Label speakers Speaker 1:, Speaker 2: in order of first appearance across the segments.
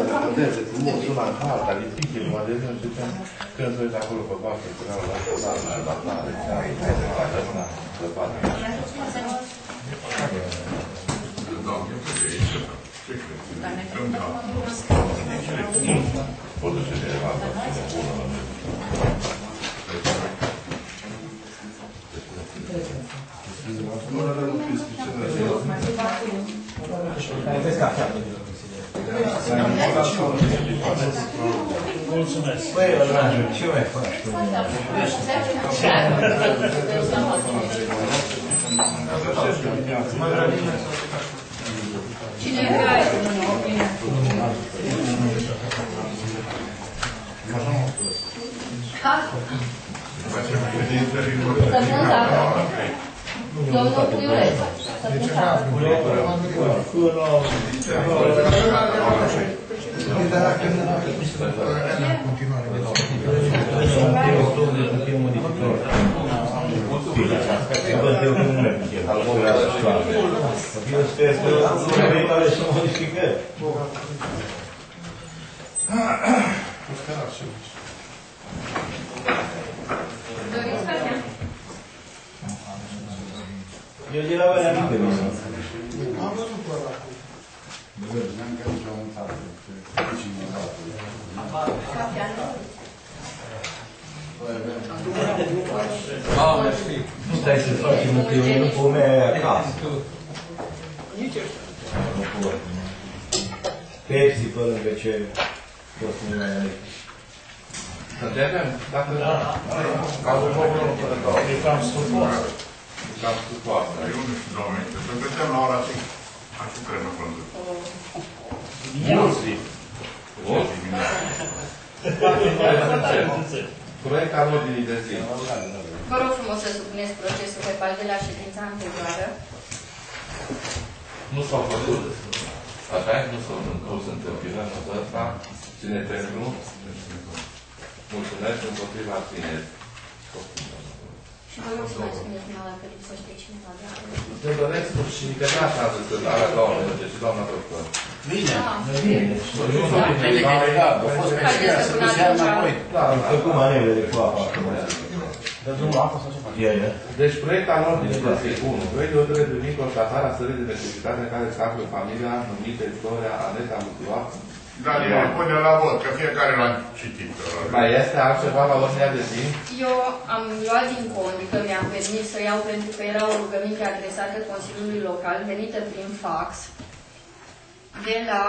Speaker 1: repeteze frumos, una în alta, ridiche, numai de nu știu când se uite acolo pe parte, cureau la solară și la tare, să facă. Pot duce de la bună la mine.
Speaker 2: Mulțumesc.
Speaker 3: Băi, Orlando, ce mai faci tu?
Speaker 4: Cine ai? Domnul Puiuleț. Doriți facem?
Speaker 3: Eu de la Valea Mică, nu sunt.
Speaker 5: Am văzut pe ăla. Vedeam că aici au mutat.
Speaker 3: Stai să facem întâlniri, nu pomea aia acasă. Pepsi pe lângă ce poți să nu mai ai.
Speaker 1: Înțelegem? Dacă ca un problem fără două.
Speaker 2: E cam stupoasă.
Speaker 1: E cam stupoasă.
Speaker 6: Eu nu știu, doamne, să vedem la ora 5. Așa cred, nu conduc.
Speaker 1: Mulți. Proiect al ordinii de zi.
Speaker 4: Vă rog frumos să supuneți procesul verbal de la ședința anterioară.
Speaker 1: Nu s-au făcut. Așa e? Nu sunt întâmpinări în ăsta. Cine pentru? Mulțumesc împotriva tineri.
Speaker 4: Și vă rog să mai spuneți dumneavoastră că lipsește cineva de acolo.
Speaker 1: Te doresc și că de asta am zis că la doamnă, și doamna doctor.
Speaker 5: Bine,
Speaker 3: Bine.
Speaker 5: a fost pe aceea, să ducea înapoi.
Speaker 3: Am făcut manevre de coapă acum.
Speaker 5: Dar drumul apă sau ce face?
Speaker 1: Deci proiect al ordinii de zi 1. Proiect de hotărâre privind constatarea stării de necesitate în care se află familia numită Victoria Aneta Mutua.
Speaker 6: Dar el pune la vot, că fiecare l-a citit.
Speaker 1: Mai este altceva la ordinea de zi?
Speaker 4: Eu am luat din cont că mi-am permis să iau pentru că era o rugăminte adresată Consiliului Local, venită prin fax, de la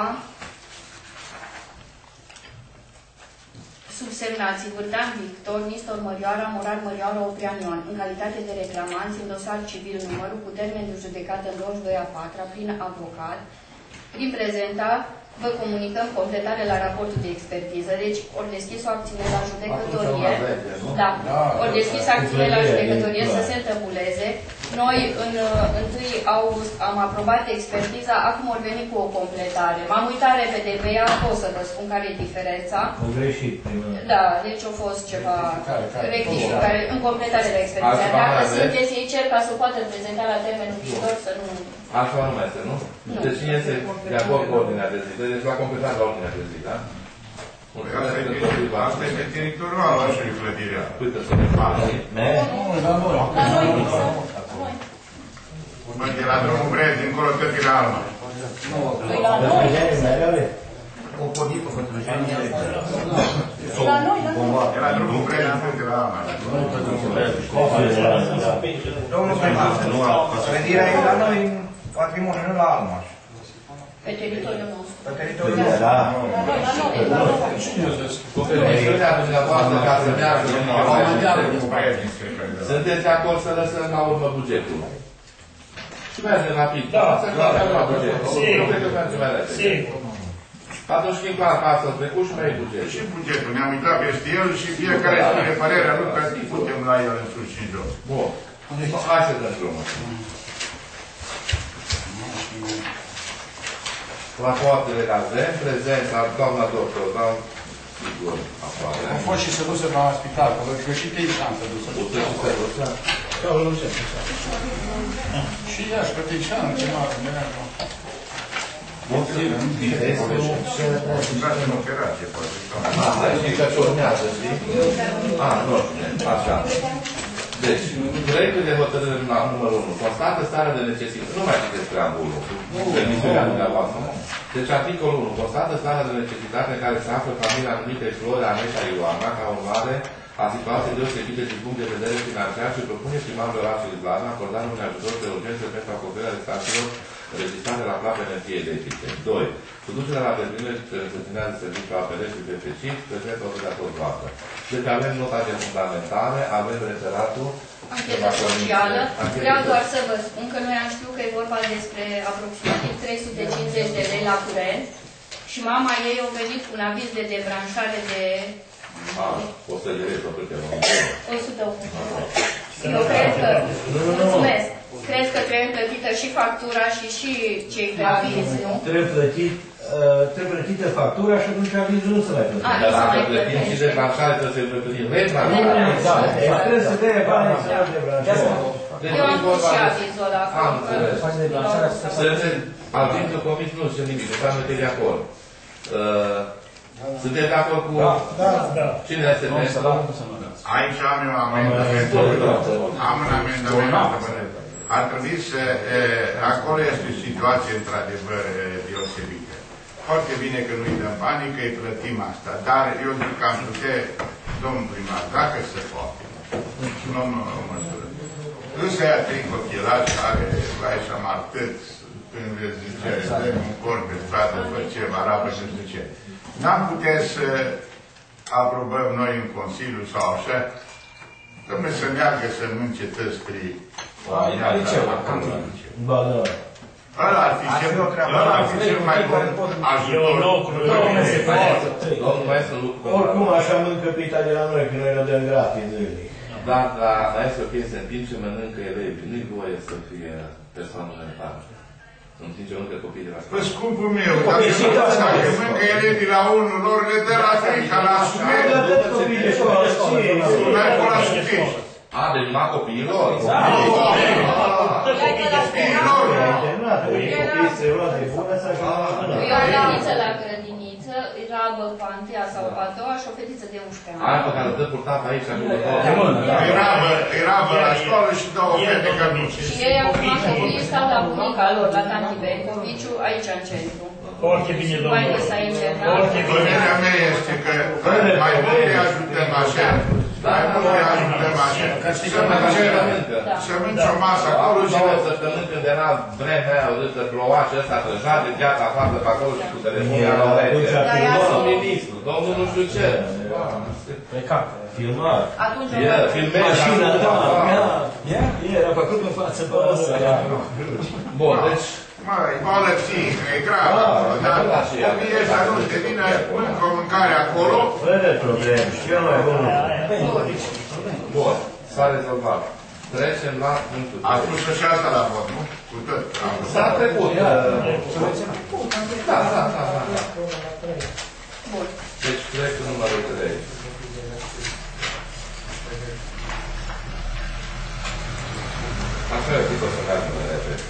Speaker 4: subsemnații Vârtean Victor, Nistor Mărioara, Morar Mărioara, Oprian Ioan, în calitate de reclamanți în dosar civil numărul cu termen de judecată în 22/4 prin avocat, prin prezenta vă comunicăm completare la raportul de expertiză. Deci, ori deschis o acțiune la judecătorie. Da. Ori deschis acțiune la judecătorie să se întâmpuleze. Noi, în 1 august, am aprobat expertiza, acum ori veni cu o completare. M-am uitat repede pe ea, pot să vă spun care e diferența.
Speaker 3: Am greșit.
Speaker 4: Da, deci a fost ceva rectificare, în completare la expertiza. Dacă sunteți ei, cer ca să poată prezenta la termenul viitor, să nu...
Speaker 1: Altceva nu mai este, nu? Deci cine este de acord cu ordinea de zi? Deci va completa la ordinea de zi, da?
Speaker 6: Asta este teritorială și clădirea.
Speaker 1: Uite să ne facă.
Speaker 6: Mă, de la drumul Brez, dincolo tăpile Alma.
Speaker 5: O podită pentru Jania.
Speaker 6: De la drumul Brez, tăpile Alma.
Speaker 5: Domnul primar, clădirea e la noi în patrimoniu, nu la Almaș.
Speaker 4: Pe teritoriul nostru.
Speaker 5: Pe teritoriul nostru.
Speaker 3: Da.
Speaker 1: Copertiunea dumneavoastră ca să meargă sunteți de acord să lăsăm la urmă bugetul? Și mergem rapid.
Speaker 2: Da,
Speaker 1: să mergem la bugetul. Nu cred că mergem mai repede.
Speaker 2: Sigur.
Speaker 1: Atunci când clar că ați trecut și mai e bugetul.
Speaker 6: Și bugetul, ne-am uitat peste el și fiecare spune părerea lui că putem la el în sus și în jos.
Speaker 1: Bun. Hai să dăm drumul. Rapoartele de avem, prezența doamna doctor, doamna sigur, aproape.
Speaker 5: Am fost și să duse la spital, că văd că și te am să duse. Și ea, și pe Teișan, ceva,
Speaker 6: Dați în operație, poate.
Speaker 1: Știi că ce urmează, știi? Nu, așa. Deci, proiectul de hotărâre numărul 1 constată starea de necesitate. Nu mai citesc preambulul. Permisiunea dumneavoastră. Deci, articolul 1 constată starea de necesitate în care se află familia numită Flora Aneșa Ioana, ca urmare a situației deosebite din punct de vedere financiar și propune primarul orașului Blana acordarea unui ajutor de urgență pentru acoperirea restanțelor înregistrate la plată energie electrice. 2. Suducerea la terminele de întâlnirea de serviciu APR și BFC, prezentă obligator voastră. Deci avem nota de fundamentare, avem referatul.
Speaker 4: Anchetă socială. Vreau doar să vă spun că noi am știut că e vorba despre aproximativ 350 de lei la curent și mama ei a venit cu un aviz de debranșare de
Speaker 1: 100 de lei sau câte?
Speaker 4: 101. Eu cred că, mulțumesc, cred că trebuie plătită și factura și cei pe aviz, nu?
Speaker 3: Trebuie plătită factura și atunci avizul nu se mai plătește.
Speaker 1: Dar dacă plătim și debranșare, trebuie să plătim redranșare.
Speaker 3: Trebuie să dea banii să dea debranșare.
Speaker 4: Eu am pus și avizul ăla.
Speaker 1: Am înțeles. Să înțeleg, avizul comis nu știu nimic, înseamnă că e de acord. Sunteți de acord cu...
Speaker 2: Da.
Speaker 1: Cine este pentru?
Speaker 6: Aici am eu amendament. Am un amendament. Ar trebui să... Acolo este o situație într-adevăr deosebită. Foarte bine că nu-i dăm banii, că îi plătim asta. Dar eu zic că am putea, domnul primar, dacă se poate, nu măsură. Însă aia 3 copilași are la așa martăți, când le zice, dăm un corp pe stradă, după ce varabă și nu știu ce. N-am putea să aprobăm noi în Consiliu sau așa, dom'le să meargă să nu încetăți trei. Ăla ar fi cel mai bun ajutor.
Speaker 1: Domnul maestru lucru.
Speaker 3: Oricum așa mâncă pita de la noi, că noi le dăm gratis zilnic.
Speaker 1: Dar la maestru piese, în timp ce mănâncă elevi, nu-i voie să fie persoană mentală. În timp ce mănâncă copiii de la școală.
Speaker 6: Păi, scumpul meu, dacă mâncă elevii la unul, lor le dă la 3, ca la sumeri.
Speaker 3: Nu le dă copiii de școală,
Speaker 6: Nu ai fost la sumeri.
Speaker 1: Deci numai copiilor?
Speaker 6: Copiilor!
Speaker 3: Copiii se lua de bună să ajungă la bună.
Speaker 4: Eu am grădiniță la grădiniță, era pe a întâia sau pe a doua și o fetiță de 11 ani.
Speaker 1: Aia pe care o dă purtat aici,
Speaker 6: Era la școală și două fete cămici.
Speaker 4: Și ei acum copiii stau la bunica lor, la tanti Bencoviciu, aici în centru.
Speaker 2: Foarte bine, domnule.
Speaker 4: Mai că s-a internat.
Speaker 6: Părerea mea este că mai mult îi ajutăm așa. Mai mult îi ajutăm așa. Să mânci o masă acolo și...
Speaker 1: Două săptămâni când era vremea aia, o dată ploua și ăsta trăja de gheața afară pe acolo și cu telefonul la rece. Domnul ministru, domnul nu știu ce.
Speaker 3: Filmat.
Speaker 4: Atunci
Speaker 1: Filmezi.
Speaker 3: Era făcut în față pe ăsta.
Speaker 1: Bun, deci...
Speaker 6: Măi, boală psihică, e gravă. Dar copiii ăștia nu te vină, mâncă o mâncare acolo.
Speaker 3: Fără probleme. Și eu mai bun.
Speaker 1: Bun, s-a rezolvat. Trecem la punctul 3.
Speaker 6: A spus și asta la vot, nu? Cu tot.
Speaker 1: S-a trecut. Da.
Speaker 4: Bun.
Speaker 1: Deci trec cu numărul 3. Așa e tipul să mergem de repede.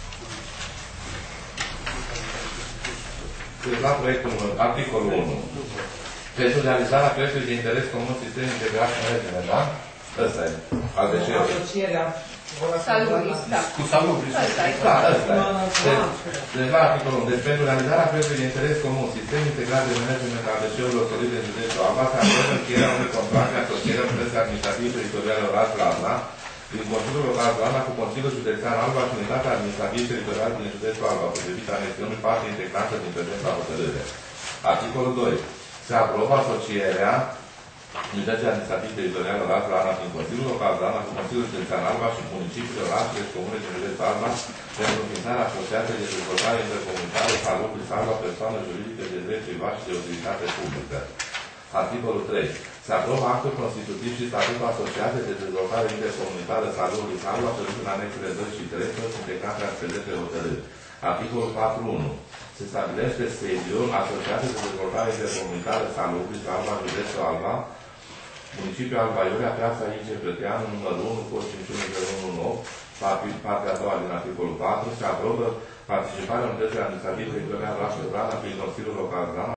Speaker 1: Deci la proiectul articolul 1. Pentru realizarea proiectului de interes comun sistem integrat în regime, da? Ăsta e. Al deșeurilor.
Speaker 7: Asocierea
Speaker 4: Salubris, da.
Speaker 1: Cu salubris.
Speaker 4: Ăsta e.
Speaker 1: Da, ăsta e. Deci la articolul 1. Deci pentru realizarea proiectului de interes comun sistem integrat de management al deșeurilor solide în județul Alba se aprobă încheierea unui contract de asociere Unității Administrative Teritoriale Oraș Blajna din Consiliul Local Blajna cu Consiliul Județean Alba și Unitatea Administrativă Teritorială din județul Alba, potrivit anexiunii parte integrantă din prezenta hotărâre. Articolul 2. Se aprobă asocierea Unității Administrative Teritoriale Oraș Blajna din Consiliul Local Blajna cu Consiliul Județean Alba și municipiile orașele și comune din județul Alba pentru înființarea asociației de dezvoltare intercomunitară Salubris Alba, persoană juridică de drept privat și de utilitate publică. Articolul 3. Se aprobă actul constitutiv și statutul asociației de dezvoltare intercomunitară Salubris Alba, prevăzut în anexele 2 și 3, toți integrate astfel de hotărâri. Articolul 4.1. Se stabilește sediul Asociației de dezvoltare intercomunitară Salubris Alba, județul Alba, municipiul Alba Iurea, Piața Ince Plăteanu, numărul 1, post 5119, partea a doua din articolul 4, se aprobă participarea unității administrative teritoriale orașului Branda prin Consiliul Local Branda